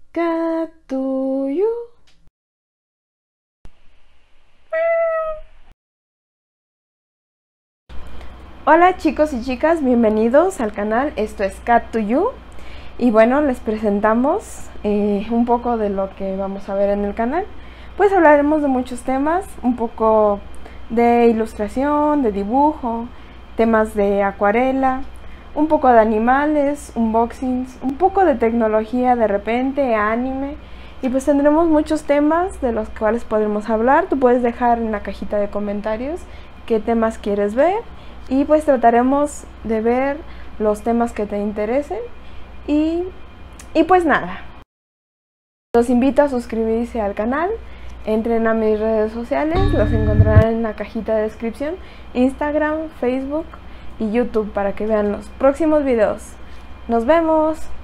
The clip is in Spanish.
Catuyu. Hola chicos y chicas, bienvenidos al canal. Esto es Cat2You y bueno, les presentamos un poco de lo que vamos a ver en el canal. Pues hablaremos de muchos temas, un poco de ilustración, de dibujo, temas de acuarela, un poco de animales, unboxings, un poco de tecnología de repente, anime. Y pues tendremos muchos temas de los cuales podremos hablar. Tú puedes dejar en la cajita de comentarios qué temas quieres ver y pues trataremos de ver los temas que te interesen. Y pues nada, los invito a suscribirse al canal. Entren a mis redes sociales, las encontrarán en la cajita de descripción: Instagram, Facebook y YouTube, para que vean los próximos videos. ¡Nos vemos!